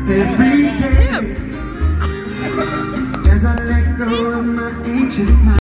every day as I let go of my anxious mind.